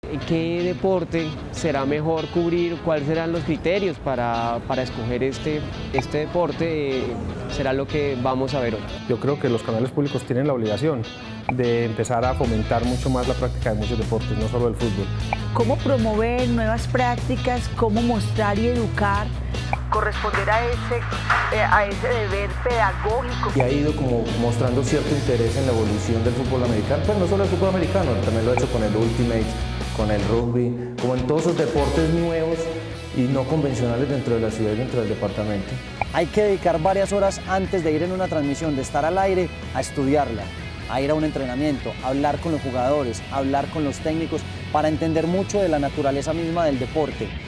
¿Qué deporte será mejor cubrir? ¿Cuáles serán los criterios para escoger este deporte? Será lo que vamos a ver hoy. Yo creo que los canales públicos tienen la obligación de empezar a fomentar mucho más la práctica de muchos deportes, no solo el fútbol. Cómo promover nuevas prácticas, cómo mostrar y educar, corresponder a ese deber pedagógico. Y ha ido como mostrando cierto interés en la evolución del fútbol americano, pues no solo el fútbol americano, también lo ha hecho con el Ultimate, con el rugby, como en todos esos deportes nuevos y no convencionales dentro de la ciudad y dentro del departamento. Hay que dedicar varias horas antes de ir en una transmisión, de estar al aire, a estudiarla, a ir a un entrenamiento, a hablar con los jugadores, a hablar con los técnicos, para entender mucho de la naturaleza misma del deporte.